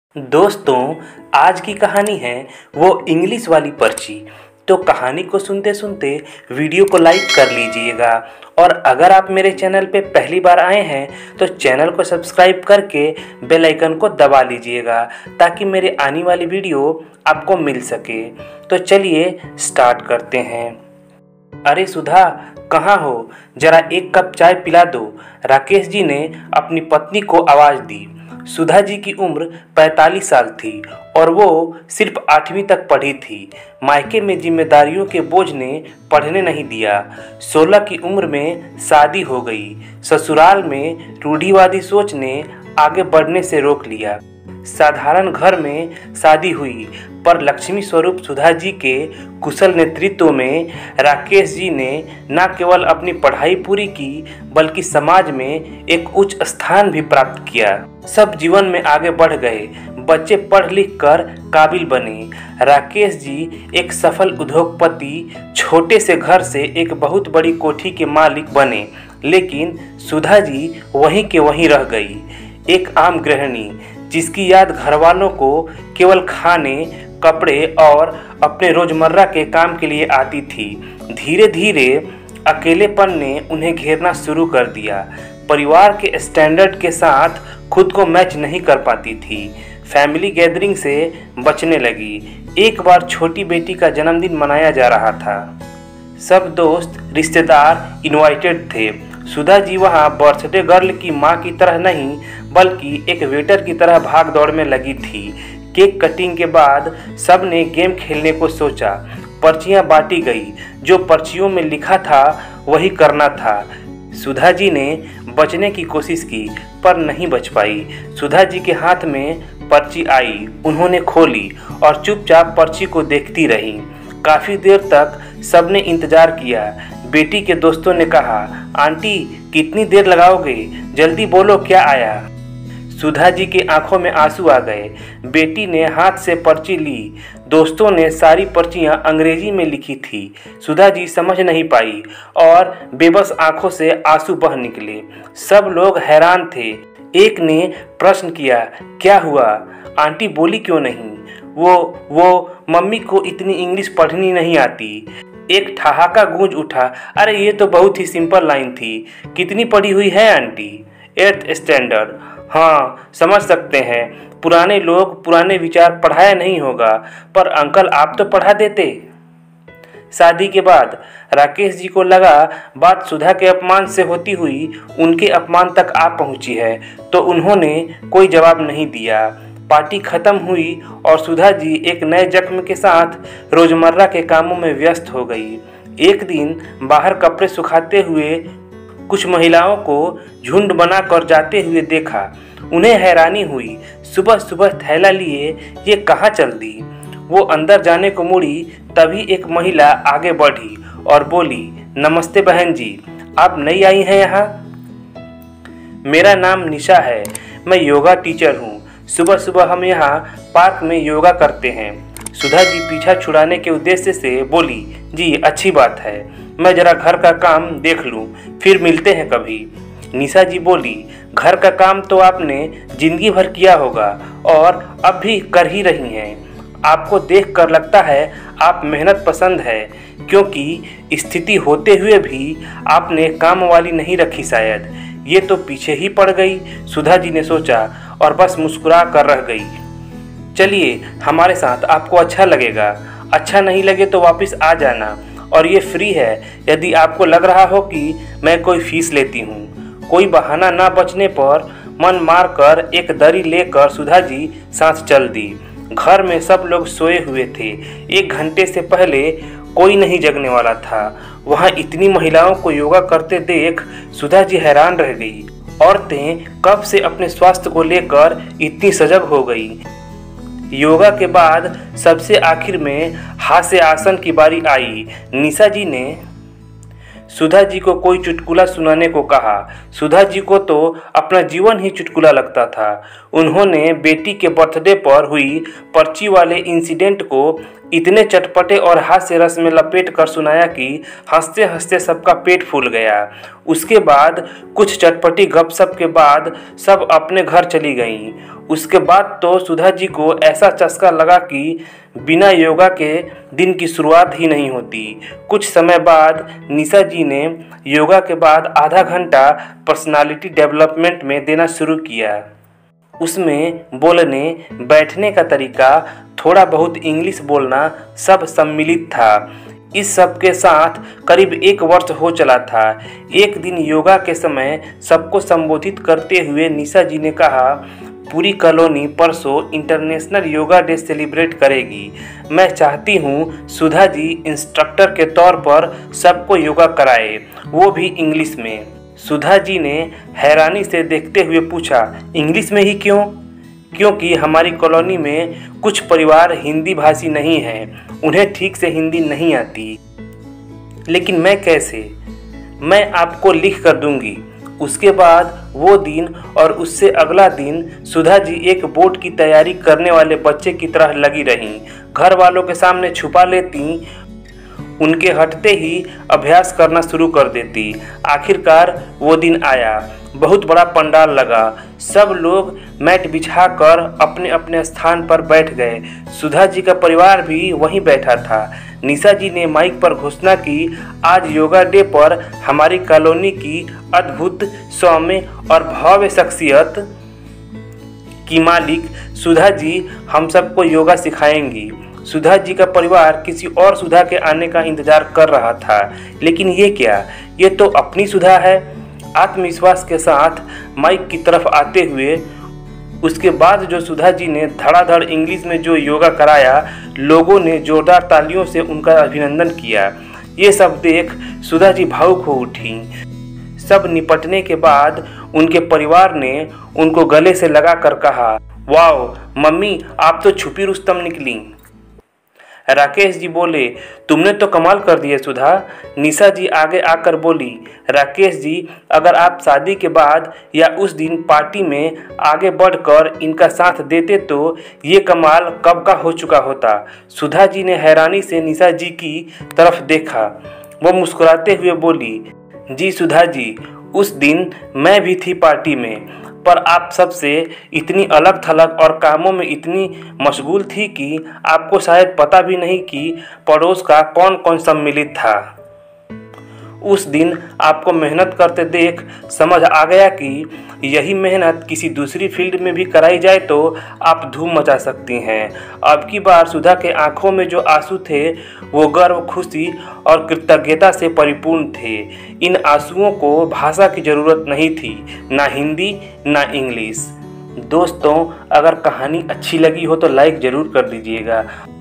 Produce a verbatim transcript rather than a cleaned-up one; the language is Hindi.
दोस्तों, आज की कहानी है वो इंग्लिश वाली पर्ची। तो कहानी को सुनते सुनते वीडियो को लाइक कर लीजिएगा और अगर आप मेरे चैनल पे पहली बार आए हैं तो चैनल को सब्सक्राइब करके बेल आइकन को दबा लीजिएगा ताकि मेरे आने वाली वीडियो आपको मिल सके। तो चलिए स्टार्ट करते हैं। अरे सुधा, कहाँ हो? जरा एक कप चाय पिला दो, राकेश जी ने अपनी पत्नी को आवाज़ दी। सुधा जी की उम्र पैंतालीस साल थी और वो सिर्फ आठवीं तक पढ़ी थी। मायके में जिम्मेदारियों के बोझ ने पढ़ने नहीं दिया। सोलह की उम्र में शादी हो गई। ससुराल में रूढ़िवादी सोच ने आगे बढ़ने से रोक लिया। साधारण घर में शादी हुई, पर लक्ष्मी स्वरूप सुधा जी के कुशल नेतृत्व में राकेश जी ने न केवल अपनी पढ़ाई पूरी की बल्कि समाज में एक उच्च स्थान भी प्राप्त किया। सब जीवन में आगे बढ़ गए। बच्चे पढ़ लिख कर काबिल बने। राकेश जी एक सफल उद्योगपति, छोटे से घर से एक बहुत बड़ी कोठी के मालिक बने। लेकिन सुधा जी वहीं के वहीं रह गई, एक आम गृहिणी जिसकी याद घरवालों को केवल खाने, कपड़े और अपने रोजमर्रा के काम के लिए आती थी। धीरे धीरे अकेलेपन ने उन्हें घेरना शुरू कर दिया। परिवार के स्टैंडर्ड के साथ खुद को मैच नहीं कर पाती थी। फैमिली गैदरिंग से बचने लगी। एक बार छोटी बेटी का जन्मदिन मनाया जा रहा था। सब दोस्त रिश्तेदार इनवाइटेड थे। सुधा जी वहाँ बर्थडे गर्ल की माँ की तरह नहीं बल्कि एक वेटर की तरह भाग दौड़ में लगी थी। केक कटिंग के बाद सब ने गेम खेलने को सोचा। पर्चियाँ बांटी गई। जो पर्चियों में लिखा था वही करना था। सुधा जी ने बचने की कोशिश की पर नहीं बच पाई। सुधा जी के हाथ में पर्ची आई। उन्होंने खोली और चुपचाप पर्ची को देखती रही। काफ़ी देर तक सबने इंतज़ार किया। बेटी के दोस्तों ने कहा, आंटी कितनी देर लगाओगे? जल्दी बोलो क्या आया? सुधा जी के आंखों में आंसू आ गए। बेटी ने हाथ से पर्ची ली। दोस्तों ने सारी पर्चियां अंग्रेजी में लिखी थी। सुधा जी समझ नहीं पाई और बेबस आंखों से आंसू बह निकले। सब लोग हैरान थे। एक ने प्रश्न किया, क्या हुआ? आंटी बोली क्यों नहीं? वो वो मम्मी को इतनी इंग्लिश पढ़नी नहीं आती। एक ठहाका गूंज उठा, अरे ये तो बहुत ही सिंपल लाइन थी। कितनी पढ़ी हुई है आंटी? Eighth standard. हाँ, समझ सकते हैं, पुराने लोग पुराने विचार पढ़ाया नहीं होगा, पर अंकल आप तो पढ़ा देते। शादी के बाद राकेश जी को लगा बात सुधा के अपमान से होती हुई उनके अपमान तक आ पहुंची है, तो उन्होंने कोई जवाब नहीं दिया। पार्टी खत्म हुई और सुधा जी एक नए जख्म के साथ रोजमर्रा के कामों में व्यस्त हो गई। एक दिन बाहर कपड़े सुखाते हुए कुछ महिलाओं को झुंड बनाकर जाते हुए देखा। उन्हें हैरानी हुई। सुबह सुबह थैला लिए ये कहाँ चल दी? वो अंदर जाने को मुड़ी, तभी एक महिला आगे बढ़ी और बोली, नमस्ते बहन जी, आप नई आई हैं यहाँ? मेरा नाम निशा है, मैं योगा टीचर हूँ। सुबह सुबह हम यहाँ पार्क में योगा करते हैं। सुधा जी पीछा छुड़ाने के उद्देश्य से बोली, जी अच्छी बात है, मैं जरा घर का काम देख लूँ, फिर मिलते हैं कभी। निशा जी बोली, घर का काम तो आपने जिंदगी भर किया होगा और अब भी कर ही रही हैं। आपको देख कर लगता है आप मेहनत पसंद है, क्योंकि स्थिति होते हुए भी आपने काम वाली नहीं रखी शायद। ये तो पीछे ही पड़ गई, सुधा जी ने सोचा और बस मुस्कुरा कर रह गई। चलिए हमारे साथ, आपको अच्छा लगेगा। अच्छा नहीं लगे तो वापस आ जाना, और ये फ्री है यदि आपको लग रहा हो कि मैं कोई फीस लेती हूँ। कोई बहाना ना बचने पर मन मार कर एक दरी लेकर सुधा जी सांस चल दी। घर में सब लोग सोए हुए थे। एक घंटे से पहले कोई नहीं जगने वाला था। वहाँ इतनी महिलाओं को योगा करते देख सुधा जी हैरान रह गई। औरतें कब से अपने स्वास्थ्य को लेकर इतनी सजग हो गई। योगा के बाद सबसे आखिर में हास्य आसन की बारी आई। निशा जी ने सुधा जी को कोई चुटकुला सुनाने को कहा। सुधा जी को तो अपना जीवन ही चुटकुला लगता था। उन्होंने बेटी के बर्थडे पर हुई पर्ची वाले इंसिडेंट को इतने चटपटे और हास्य रस में लपेट कर सुनाया कि हंसते हंसते सबका पेट फूल गया। उसके बाद कुछ चटपटी गपशप के बाद सब अपने घर चली गईं। उसके बाद तो सुधा जी को ऐसा चस्का लगा कि बिना योगा के दिन की शुरुआत ही नहीं होती। कुछ समय बाद निशा जी ने योगा के बाद आधा घंटा पर्सनालिटी डेवलपमेंट में देना शुरू किया। उसमें बोलने बैठने का तरीका, थोड़ा बहुत इंग्लिश बोलना सब सम्मिलित था। इस सब के साथ करीब एक वर्ष हो चला था। एक दिन योगा के समय सबको संबोधित करते हुए निशा जी ने कहा, पूरी कॉलोनी परसों इंटरनेशनल योगा डे सेलिब्रेट करेगी। मैं चाहती हूँ सुधा जी इंस्ट्रक्टर के तौर पर सबको योगा कराए, वो भी इंग्लिश में। सुधा जी ने हैरानी से देखते हुए पूछा, इंग्लिश में ही क्यों? क्योंकि हमारी कॉलोनी में कुछ परिवार हिंदी भाषी नहीं हैं, उन्हें ठीक से हिंदी नहीं आती। लेकिन मैं कैसे? मैं आपको लिख कर दूंगी। उसके बाद वो दिन और उससे अगला दिन सुधा जी एक बोर्ड की तैयारी करने वाले बच्चे की तरह लगी रहीं। घर वालों के सामने छुपा लेती, उनके हटते ही अभ्यास करना शुरू कर देती। आखिरकार वो दिन आया। बहुत बड़ा पंडाल लगा। सब लोग मैट बिछाकर अपने अपने स्थान पर बैठ गए। सुधा जी का परिवार भी वहीं बैठा था। निशा जी ने माइक पर घोषणा की, आज योगा डे पर हमारी कॉलोनी की अद्भुत, सौम्य और भव्य शख्सियत की मालिक सुधा जी हम सबको योगा सिखाएंगी। सुधा जी का परिवार किसी और सुधा के आने का इंतजार कर रहा था, लेकिन ये क्या? ये तो अपनी सुधा है। आत्मविश्वास के साथ माइक की तरफ आते हुए उसके बाद जो सुधा जी ने धड़ाधड़ इंग्लिश में जो योगा कराया, लोगों ने जोरदार तालियों से उनका अभिनंदन किया। ये सब देख सुधा जी भावुक हो उठी। सब निपटने के बाद उनके परिवार ने उनको गले से लगा कर कहा, वाओ मम्मी, आप तो छुपी रुस्तम निकली। राकेश जी बोले, तुमने तो कमाल कर दिया सुधा। निशा जी आगे आकर बोली, राकेश जी, अगर आप शादी के बाद या उस दिन पार्टी में आगे बढ़कर इनका साथ देते तो ये कमाल कब का हो चुका होता। सुधा जी ने हैरानी से निशा जी की तरफ देखा। वो मुस्कुराते हुए बोली, जी सुधा जी, उस दिन मैं भी थी पार्टी में, पर आप सबसे इतनी अलग थलग और कामों में इतनी मशगूल थी कि आपको शायद पता भी नहीं कि पड़ोस का कौन कौन सम्मिलित था। उस दिन आपको मेहनत करते देख समझ आ गया कि यही मेहनत किसी दूसरी फील्ड में भी कराई जाए तो आप धूम मचा सकती हैं। अब की बार सुधा के आंखों में जो आंसू थे वो गर्व, खुशी और कृतज्ञता से परिपूर्ण थे। इन आंसुओं को भाषा की ज़रूरत नहीं थी, ना हिंदी ना इंग्लिश। दोस्तों, अगर कहानी अच्छी लगी हो तो लाइक ज़रूर कर दीजिएगा।